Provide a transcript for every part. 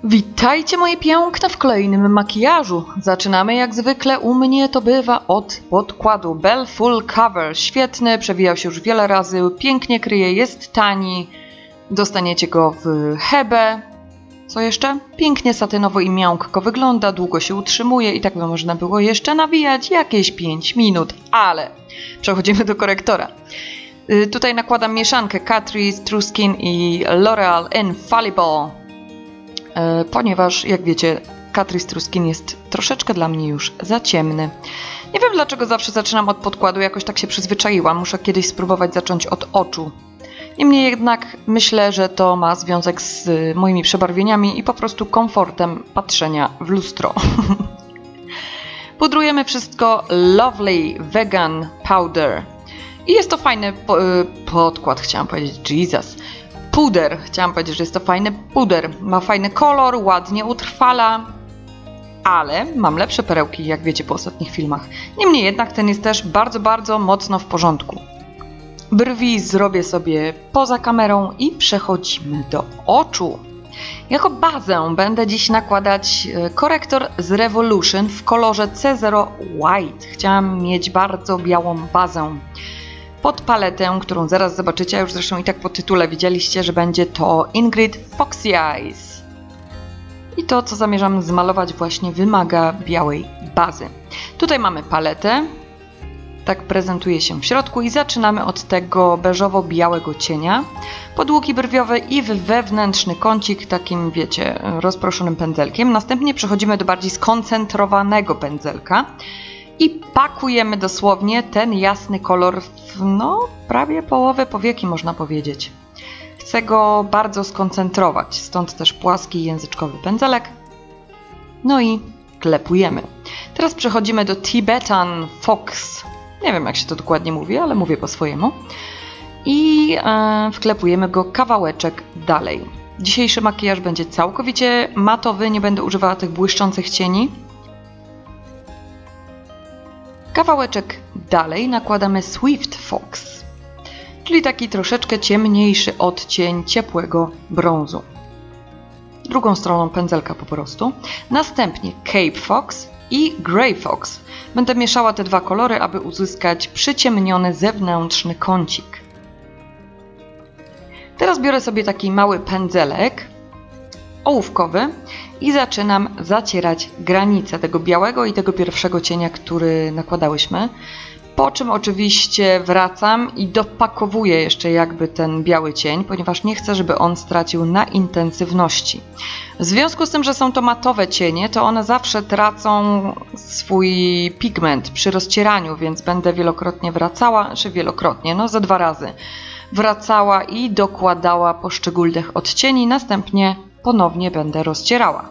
Witajcie moje piękne w kolejnym makijażu. Zaczynamy jak zwykle, u mnie to bywa od podkładu Belle Full Cover. Świetny, przewijał się już wiele razy, pięknie kryje, jest tani. Dostaniecie go w Hebe. Co jeszcze? Pięknie satynowo i miękko wygląda, długo się utrzymuje i tak by można było jeszcze nawijać jakieś 5 minut, ale przechodzimy do korektora. Tutaj nakładam mieszankę Catrice True Skin i L'Oreal Infallible. Ponieważ, jak wiecie, Catrice True Skin jest troszeczkę dla mnie już za ciemny. Nie wiem, dlaczego zawsze zaczynam od podkładu, jakoś tak się przyzwyczaiłam. Muszę kiedyś spróbować zacząć od oczu. Niemniej jednak myślę, że to ma związek z moimi przebarwieniami i po prostu komfortem patrzenia w lustro. Pudrujemy wszystko Lovely Vegan Powder. I jest to fajny podkład, chciałam powiedzieć, Jesus. Puder. Chciałam powiedzieć, że jest to fajny puder. Ma fajny kolor, ładnie utrwala, ale mam lepsze perełki, jak wiecie po ostatnich filmach. Niemniej jednak ten jest też bardzo, bardzo mocno w porządku. Brwi zrobię sobie poza kamerą i przechodzimy do oczu. Jako bazę będę dziś nakładać korektor z Revolution w kolorze C0 White. Chciałam mieć bardzo białą bazę. Pod paletę, którą zaraz zobaczycie, a już zresztą i tak po tytule widzieliście, że będzie to Ingrid Foxy Eyes. I to, co zamierzam zmalować, właśnie wymaga białej bazy. Tutaj mamy paletę. Tak prezentuje się w środku i zaczynamy od tego beżowo-białego cienia. Podłuki brwiowe i w wewnętrzny kącik takim, wiecie, rozproszonym pędzelkiem. Następnie przechodzimy do bardziej skoncentrowanego pędzelka. I pakujemy dosłownie ten jasny kolor w, prawie połowę powieki, można powiedzieć. Chcę go bardzo skoncentrować, stąd też płaski języczkowy pędzelek. No i klepujemy. Teraz przechodzimy do Tibetan Fox. Nie wiem, jak się to dokładnie mówi, ale mówię po swojemu. I wklepujemy go kawałeczek dalej. Dzisiejszy makijaż będzie całkowicie matowy, nie będę używała tych błyszczących cieni. Kawałeczek dalej nakładamy Swift Fox, czyli taki troszeczkę ciemniejszy odcień ciepłego brązu. Drugą stroną pędzelka po prostu. Następnie Cape Fox i Grey Fox. Będę mieszała te dwa kolory, aby uzyskać przyciemniony zewnętrzny kącik. Teraz biorę sobie taki mały pędzelek ołówkowy i zaczynam zacierać granice tego białego i tego pierwszego cienia, który nakładałyśmy. Po czym oczywiście wracam i dopakowuję jeszcze jakby ten biały cień, ponieważ nie chcę, żeby on stracił na intensywności. W związku z tym, że są to matowe cienie, to one zawsze tracą swój pigment przy rozcieraniu, więc będę wielokrotnie wracała, ze 2 razy wracała i dokładała poszczególnych odcieni, następnie ponownie będę rozcierała.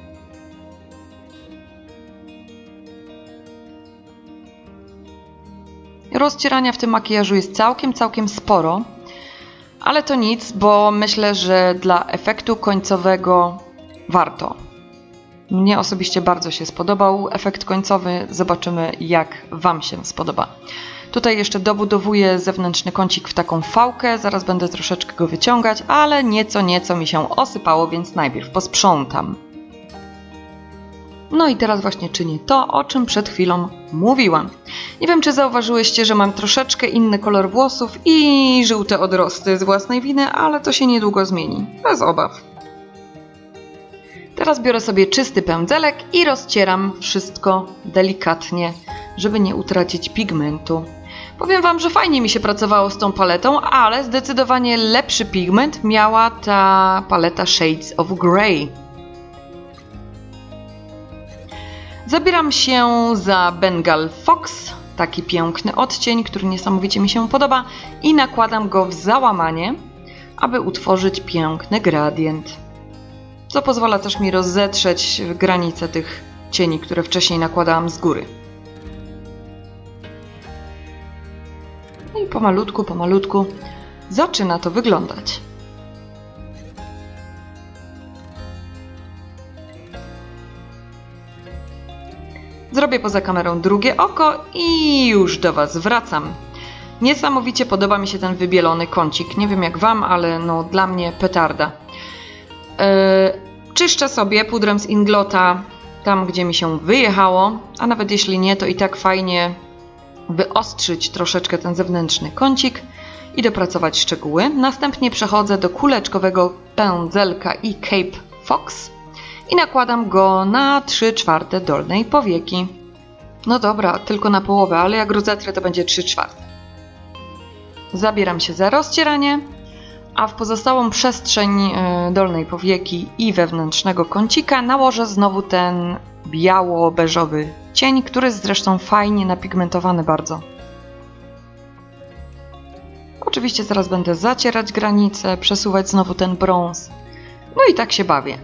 Rozcierania w tym makijażu jest całkiem sporo, ale to nic, bo myślę, że dla efektu końcowego warto. Mnie osobiście bardzo się spodobał efekt końcowy, zobaczymy, jak Wam się spodoba. Tutaj jeszcze dobudowuję zewnętrzny kącik w taką fałkę, zaraz będę troszeczkę go wyciągać, ale nieco mi się osypało, więc najpierw posprzątam. No i teraz właśnie czynię to, o czym przed chwilą mówiłam. Nie wiem, czy zauważyłyście, że mam troszeczkę inny kolor włosów i żółte odrosty z własnej winy, ale to się niedługo zmieni, bez obaw. Teraz biorę sobie czysty pędzelek i rozcieram wszystko delikatnie, żeby nie utracić pigmentu. Powiem Wam, że fajnie mi się pracowało z tą paletą, ale zdecydowanie lepszy pigment miała ta paleta Shades of Grey. Zabieram się za Bengal Fox, taki piękny odcień, który niesamowicie mi się podoba i nakładam go w załamanie, aby utworzyć piękny gradient. Co pozwala też mi rozetrzeć granice tych cieni, które wcześniej nakładałam z góry. No i pomalutku zaczyna to wyglądać. Zrobię poza kamerą drugie oko i już do Was wracam. Niesamowicie podoba mi się ten wybielony kącik. Nie wiem jak Wam, ale dla mnie petarda. Czyszczę sobie pudrem z Inglota tam, gdzie mi się wyjechało, a nawet jeśli nie, to i tak fajnie wyostrzyć troszeczkę ten zewnętrzny kącik i dopracować szczegóły. Następnie przechodzę do kuleczkowego pędzelka i Cape Fox i nakładam go na 3/4 dolnej powieki. No dobra, tylko na połowę, ale jak rozetrę, to będzie 3/4. Zabieram się za rozcieranie, a w pozostałą przestrzeń dolnej powieki i wewnętrznego kącika nałożę znowu ten biało-beżowy cień, który jest zresztą fajnie napigmentowany bardzo. Oczywiście zaraz będę zacierać granice, przesuwać znowu ten brąz. No i tak się bawię.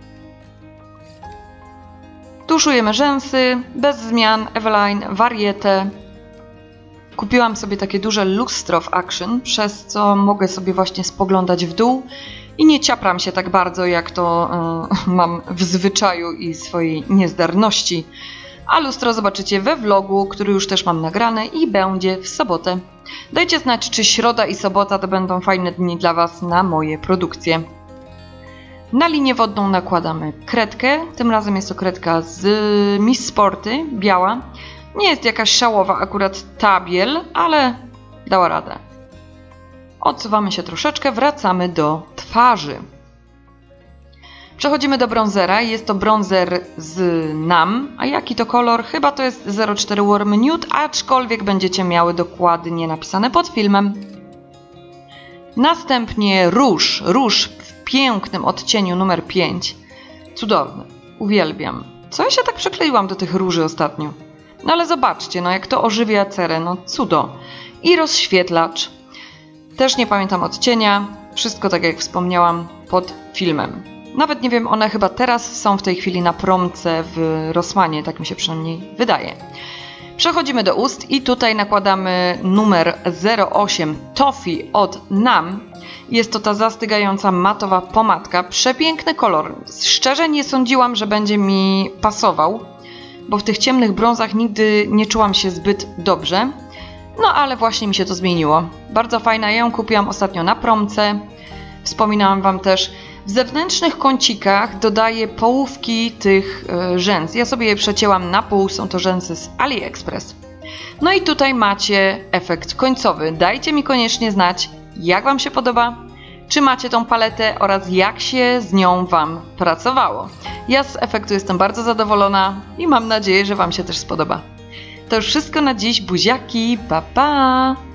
Tuszujemy rzęsy, bez zmian, Eveline, Varietę. Kupiłam sobie takie duże lustro w Action, przez co mogę sobie właśnie spoglądać w dół i nie ciapram się tak bardzo, jak to mam w zwyczaju i swojej niezdarności. A lustro zobaczycie we vlogu, który już też mam nagrane i będzie w sobotę. Dajcie znać, czy środa i sobota to będą fajne dni dla Was na moje produkcje. Na linię wodną nakładamy kredkę, tym razem jest to kredka z Miss Sporty, biała. Nie jest jakaś szałowa akurat ta biel, ale dała radę. Odsuwamy się troszeczkę, wracamy do twarzy. Przechodzimy do bronzera, jest to bronzer z NAM, a jaki to kolor? Chyba to jest 04 Warm Nude, aczkolwiek będziecie miały dokładnie napisane pod filmem. Następnie róż w pięknym odcieniu numer 5. Cudowny, uwielbiam. Co ja się tak przykleiłam do tych róży ostatnio? No ale zobaczcie, no jak to ożywia cerę, no cudo. I rozświetlacz. Też nie pamiętam odcienia, wszystko tak jak wspomniałam pod filmem. Nawet nie wiem, one chyba teraz są w tej chwili na promce w Rossmanie, tak mi się przynajmniej wydaje. Przechodzimy do ust i tutaj nakładamy numer 08 Toffee od NAM. Jest to ta zastygająca matowa pomadka. Przepiękny kolor. Szczerze nie sądziłam, że będzie mi pasował, bo w tych ciemnych brązach nigdy nie czułam się zbyt dobrze. No ale właśnie mi się to zmieniło. Bardzo fajna, ja ją kupiłam ostatnio na promce. Wspominałam Wam też. W zewnętrznych kącikach dodaję połówki tych rzęs. Ja sobie je przecięłam na pół, są to rzęsy z AliExpress. No i tutaj macie efekt końcowy. Dajcie mi koniecznie znać, jak Wam się podoba, czy macie tą paletę oraz jak się z nią Wam pracowało. Ja z efektu jestem bardzo zadowolona i mam nadzieję, że Wam się też spodoba. To już wszystko na dziś, buziaki, pa pa!